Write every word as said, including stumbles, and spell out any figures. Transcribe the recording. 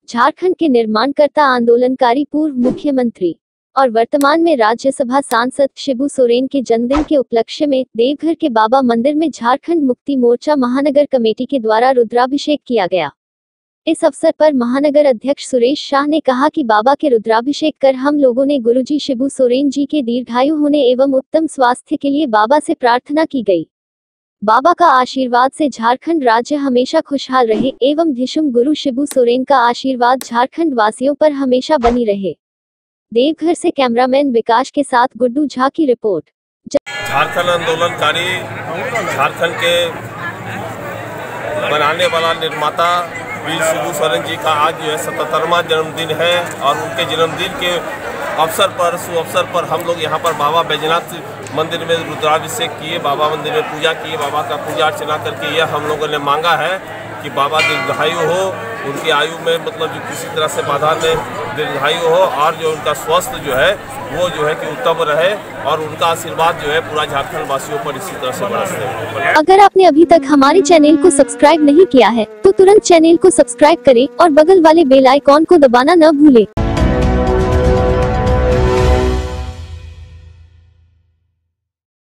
झारखंड के निर्माणकर्ता आंदोलनकारी पूर्व मुख्यमंत्री और वर्तमान में राज्यसभा सांसद शिबू सोरेन के जन्मदिन के उपलक्ष्य में देवघर के बाबा मंदिर में झारखंड मुक्ति मोर्चा महानगर कमेटी के द्वारा रुद्राभिषेक किया गया। इस अवसर पर महानगर अध्यक्ष सुरेश शाह ने कहा कि बाबा के रुद्राभिषेक कर हम लोगों ने गुरुजी शिबू सोरेन जी के दीर्घायु होने एवं उत्तम स्वास्थ्य के लिए बाबा से प्रार्थना की गई। बाबा का आशीर्वाद से झारखंड राज्य हमेशा खुशहाल रहे एवं धिशुम गुरु शिबू सोरेन का आशीर्वाद झारखंड वासियों पर हमेशा बनी रहे। देवघर से कैमरामैन विकास के साथ गुड्डू झा की रिपोर्ट। झारखंड आंदोलनकारी झारखंड के बनाने वाला निर्माता वीर शिबू सोरेन जी का आज जो है सतहत्तरवां जन्मदिन है और उनके जन्मदिन के अवसर पर सु अवसर पर हम लोग यहाँ पर बाबा बैजनाथ मंदिर में रुद्राभिषेक किए, बाबा मंदिर में पूजा किए। बाबा का पूजा अर्चना करके यह हम लोगों ने मांगा है कि बाबा दीर्घायु हो, उनकी आयु में मतलब जो किसी तरह से बाधा में दीर्घायु हो और जो उनका स्वास्थ्य जो है वो जो है कि उत्तम रहे और उनका आशीर्वाद जो है पूरा झारखंड वासियों पर इसी तरह से बरसते रहे। अगर आपने अभी तक हमारे चैनल को सब्सक्राइब नहीं किया है तो तुरंत चैनल को सब्सक्राइब करें और बगल वाले बेल आइकॉन को दबाना न भूलें।